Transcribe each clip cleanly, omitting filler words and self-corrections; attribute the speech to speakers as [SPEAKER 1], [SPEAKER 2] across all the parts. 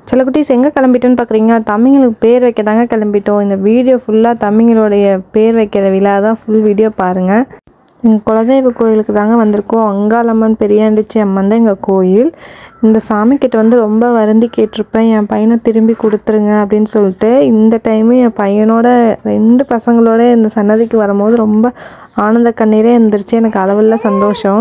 [SPEAKER 1] செல்லக்குட்டீஸ் எங்கே கிளம்பிட்டோன்னு பார்க்குறீங்க? தம்பிங்களுக்கு பேர் வைக்க தாங்க கிளம்பிட்டோம். இந்த வீடியோ ஃபுல்லாக தம்பிங்களுடைய பேர் வைக்கிற விழா தான், ஃபுல் வீடியோ பாருங்கள். எங்கள் குலதெய்வ கோயிலுக்கு தாங்க வந்திருக்கோம். அங்காளம்மன் பெரியாண்டிச்சி அம்மன் தான் எங்கள் கோயில். இந்த சாமிக்கிட்ட வந்து ரொம்ப வருந்தி கேட்டிருப்பேன், என் பையனை திரும்பி கொடுத்துருங்க அப்படின்னு சொல்லிட்டு. இந்த டைமு என் பையனோட 2 பசங்களோட இந்த சன்னதிக்கு வரும்போது ரொம்ப ஆனந்த கண்ணீரே இருந்துருச்சு. எனக்கு அளவில்ல சந்தோஷம்.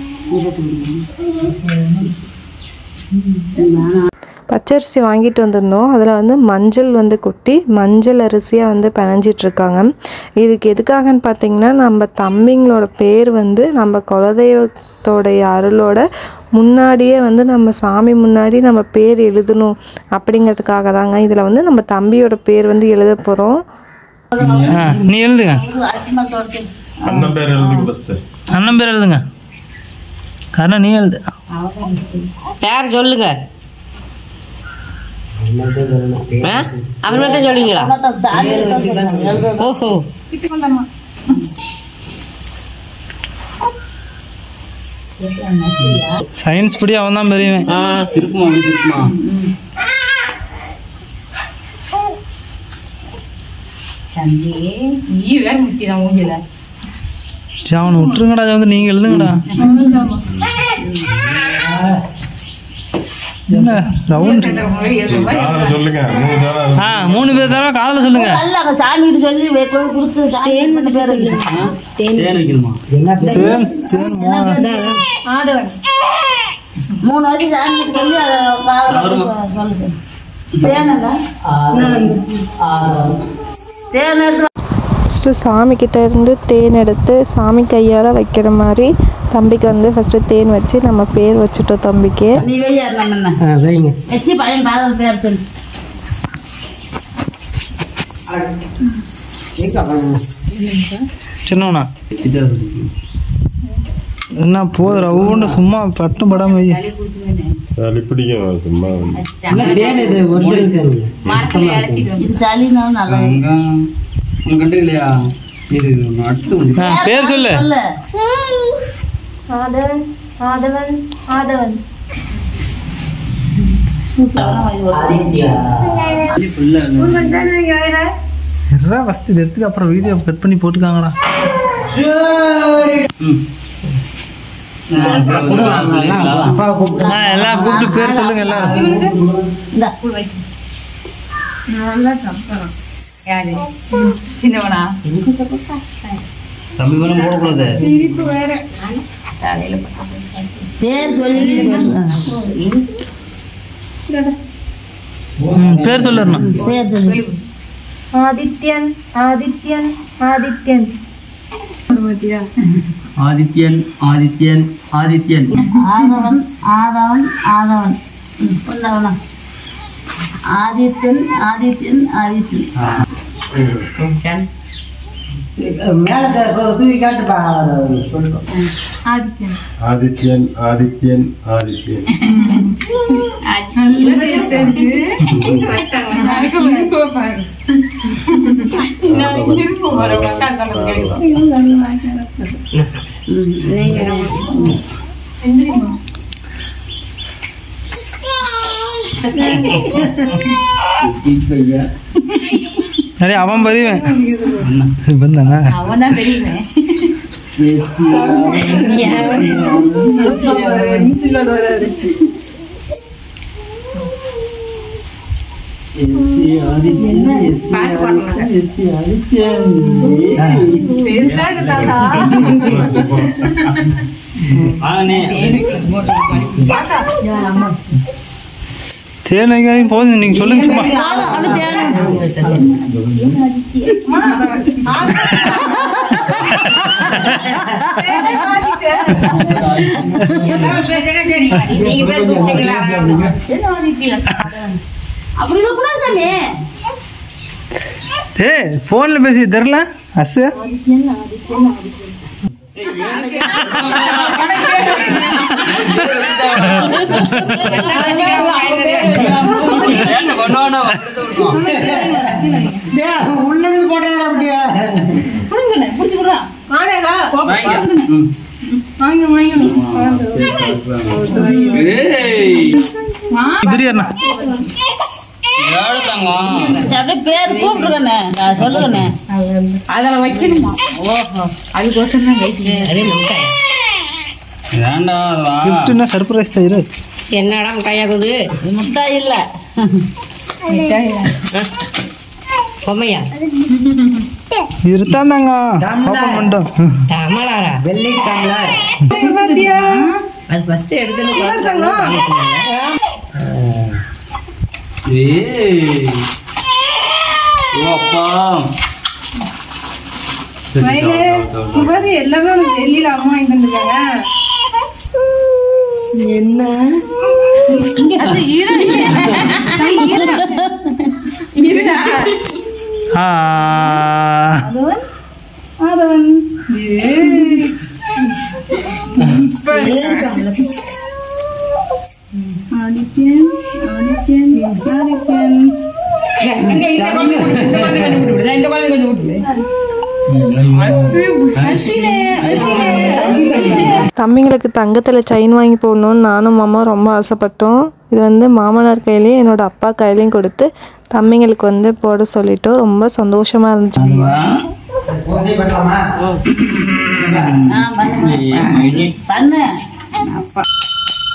[SPEAKER 1] பச்சரிசி வாங்கிட்டு வந்திருந்தோம். அதில் வந்து மஞ்சள் வந்து கொட்டி மஞ்சள் அரிசியாக வந்து பிணைஞ்சிட்ருக்காங்க. இதுக்கு எதுக்காகன்னு பார்த்தீங்கன்னா, நம்ம தம்பிங்களோட பேர் வந்து நம்ம குலதெய்வத்தோடைய அருளோட முன்னாடியே வந்து நம்ம சாமி முன்னாடி நம்ம பேர் எழுதணும் அப்படிங்கிறதுக்காக தாங்க. இதில் வந்து நம்ம தம்பியோட பேர் வந்து எழுத போகிறோம்.
[SPEAKER 2] நீ எழுதுங்க.
[SPEAKER 3] அண்ணன் பேர் எழுதுங்க. ஃபர்ஸ்ட்
[SPEAKER 2] அண்ணன் பேர் எழுதுங்க. காரணம் நீ எழுது.
[SPEAKER 4] பேர் சொல்லுங்க. அப்புறமேட்ட சொல்லுவீங்களா? ஓஹோ,
[SPEAKER 2] சயின்ஸ் படி அவன் தான் பெரியவன்.
[SPEAKER 4] இருக்குமா இருக்குமா?
[SPEAKER 2] அவனை விட்டுருங்கடா, வந்து நீங்க எழுதுங்கடா. என்ன ரவுண்ட்
[SPEAKER 3] சொல்லுங்க.
[SPEAKER 2] 3 பேர் தவிர காதல சொல்லுங்க.
[SPEAKER 4] சாமி சொல்லி கொடுத்து தேன் வைக்கணுமா? 3 வாட்டி சாமி சொல்லி தேன்
[SPEAKER 1] ஃபஸ்ட்டு சாமிக்கிட்ட இருந்து தேன் எடுத்து சாமி கையால் வைக்கிற மாதிரி தம்பிக்கு வந்து ஃபஸ்ட்டு தேன் வச்சு நம்ம பேர் வச்சுட்டோம் தம்பிக்கு.
[SPEAKER 2] சின்னவனா என்ன போதும் ரவுண்டு சும்மா பட்டும் படாம
[SPEAKER 3] சளி பிடிக்கும் சும்மா.
[SPEAKER 2] பேர் சொல்லு. எடுத்துக்கு அப்புறம் வீடியோ கட் பண்ணி போட்டுக்காங்கடா. எல்லாம் கூப்பிட்டு பேர் சொல்லுங்க. எல்லாரும்
[SPEAKER 5] சின்னவனா
[SPEAKER 2] தம்பி மேல போடக்கூடாது. பேர் சொல்லுறா.
[SPEAKER 1] ஆதித்யன் ஆதித்யன் ஆதித்யன்
[SPEAKER 4] ஆதித்யன் ஆதித்யன் ஆதித்யன் ஆதவன் ஆதவன் ஆதவன் ஆதித்யன் ஆதித்யன் ஆதித்யன் மேல தூக்கி காட்டுப்பா.
[SPEAKER 3] ஆதித்யன் ஆதித்யன் ஆதித்யன்
[SPEAKER 2] நிறைய அவன் பெரியவன்
[SPEAKER 5] அவன் தான் பெரியவன்.
[SPEAKER 2] தேன் போதும், நீங்க சொல்லுங்க சும்மா. போன்ல பேசி தெரியல அசு.
[SPEAKER 4] உள்ளது போட்டா அப்படியா?
[SPEAKER 2] பிரியாண்ணா
[SPEAKER 5] அப்படியே பேர் கூப்பிடுறேண்ணே நான் சொல்லுங்கண்ணே
[SPEAKER 6] அதில் வைக்கணுமா ஓஹோ அதுக்கோசம் தான் கைட்டு
[SPEAKER 4] அதே முட்டாய்
[SPEAKER 2] கிஃப்ட்னா சர்ப்ரைஸ் தான் இரு
[SPEAKER 4] என்னடா முட்டாயாகுது
[SPEAKER 5] முட்டாய் இல்லை
[SPEAKER 4] பொம்மையா
[SPEAKER 2] இருத்தாந்தாங்க ஓப்பன் பண்ணிட்டோம்
[SPEAKER 4] டமலாரா வெள்ளை டம்ளர் அது ஃபர்ஸ்ட் எடுத்துன்னு
[SPEAKER 6] எல்லாமே உனக்கு வெளியில அம்மா வாங்கிட்டு வந்துருக்காங்க என்ன இருடா அதவன் ஆதித்யன் ஆதித்யன் ஆதித்யன் இந்த குழந்தை கொஞ்சம்
[SPEAKER 1] தம்பிங்களுக்கு தங்கத்தில் செயின் வாங்கி போடணும்னு நானும் மாமா ரொம்ப ஆசைப்பட்டோம். இது வந்து மாமனார் கையிலையும் என்னோட அப்பா கையிலையும் கொடுத்து தம்பிங்களுக்கு வந்து போட சொல்லிட்டோம். ரொம்ப சந்தோஷமா இருந்துச்சு.
[SPEAKER 5] பண்ணு